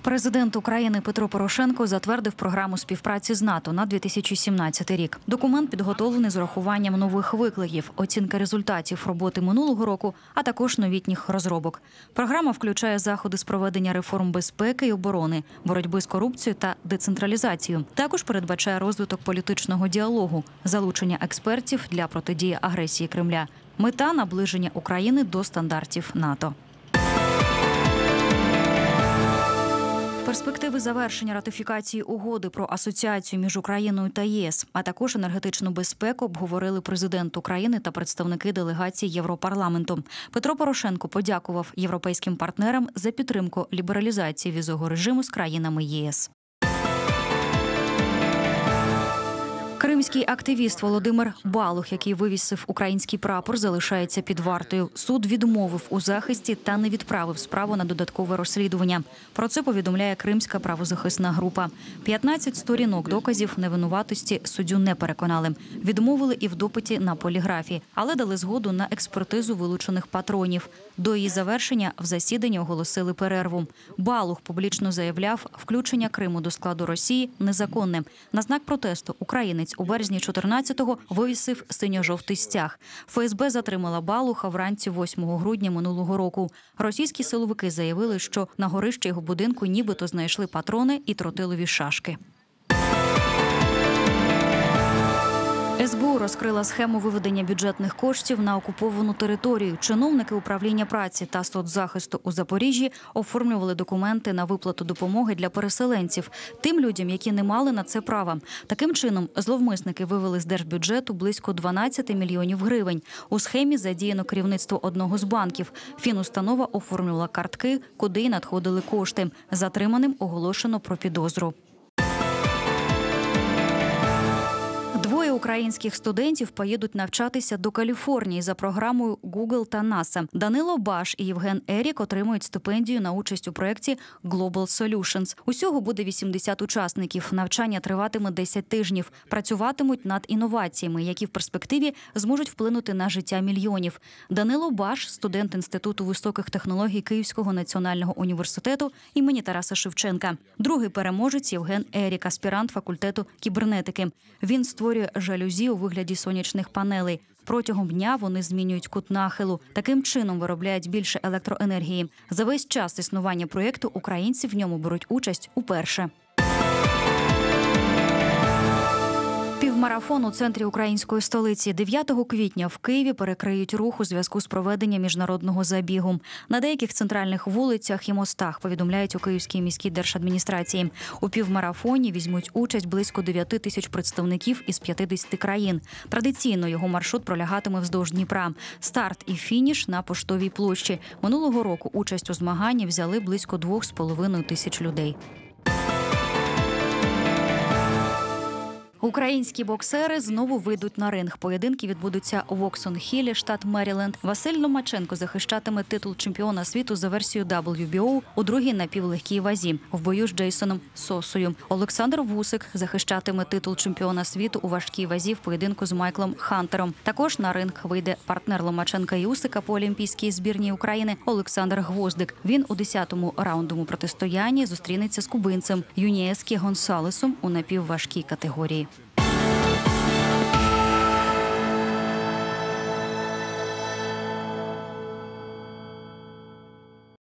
Президент України Петро Порошенко затвердив програму співпраці з НАТО на 2017 рік. Документ підготовлений з урахуванням нових викликів, оцінки результатів роботи минулого року, а також новітніх розробок. Програма включає заходи з проведення реформ безпеки і оборони, боротьби з корупцією та децентралізацією. Також передбачає розвиток політичного діалогу, залучення експертів для протидії агресії Кремля. Мета – наближення України до стандартів НАТО. Перспективи завершення ратифікації угоди про асоціацію між Україною та ЄС, а також енергетичну безпеку обговорили президент України та представники делегації Європарламенту. Петро Порошенко подякував європейським партнерам за підтримку лібералізації візового режиму з країнами ЄС. Кримський активіст Володимир Балух, який вивісив український прапор, залишається під вартою. Суд відмовив у захисті та не відправив справу на додаткове розслідування. Про це повідомляє Кримська правозахисна група. 15 сторінок доказів невинуватості суддю не переконали. Відмовили і в допиті на поліграфі, але дали згоду на експертизу вилучених патронів. До її завершення в засіданні оголосили перерву. Балух публічно заявляв, включення Криму до складу Росії незаконне. На знак протесту українець у березні 14-го вивісив синьо-жовтий стяг. ФСБ затримала Балуха вранці 8 грудня минулого року. Російські силовики заявили, що на горищі його будинку нібито знайшли патрони і тротилові шашки. СБУ розкрила схему виведення бюджетних коштів на окуповану територію. Чиновники управління праці та соцзахисту у Запоріжжі оформлювали документи на виплату допомоги для переселенців, тим людям, які не мали на це права. Таким чином, зловмисники вивели з держбюджету близько 12 мільйонів гривень. У схемі задіяно керівництво одного з банків. Фінустанова оформлювала картки, куди й надходили кошти. Затриманим оголошено про підозру. Двоє українських студентів поїдуть навчатися до Каліфорнії за програмою Google та NASA. Данило Баш і Євген Ерік отримують стипендію на участь у проєкті Global Solutions. Усього буде 80 учасників. Навчання триватиме 10 тижнів. Працюватимуть над інноваціями, які в перспективі зможуть вплинути на життя мільйонів. Данило Баш – студент Інституту високих технологій Київського національного університету імені Тараса Шевченка. Другий переможець – Євген Ерік, аспірант факультету кібернетики. Він створює жалюзі у вигляді сонячних панелей. Протягом дня вони змінюють кут нахилу. Таким чином виробляють більше електроенергії. За весь час існування проєкту українці в ньому беруть участь уперше. Півмарафон у центрі української столиці. 9 квітня в Києві перекриють рух у зв'язку з проведенням міжнародного забігу. На деяких центральних вулицях і мостах, повідомляють у Київській міській держадміністрації. У півмарафоні візьмуть участь близько 9 тисяч представників із 50 країн. Традиційно його маршрут пролягатиме вздовж Дніпра. Старт і фініш на Поштовій площі. Минулого року участь у змаганні взяли близько 2,5 тисяч людей. Українські боксери знову вийдуть на ринг. Поєдинки відбудуться у Воксон-Хіллі, штат Меріленд. Василь Ломаченко захищатиме титул чемпіона світу за версією WBO у другій напівлегкій вазі в бою з Джейсоном Сосою. Олександр Вусик захищатиме титул чемпіона світу у важкій вазі в поєдинку з Майклом Хантером. Також на ринг вийде партнер Ломаченка і Усика по олімпійській збірній України Олександр Гвоздик. Він у 10-му раундовому протистоянні зустрінеться з кубинцем Юнієскі Гонсалесом у напівважкій категорії.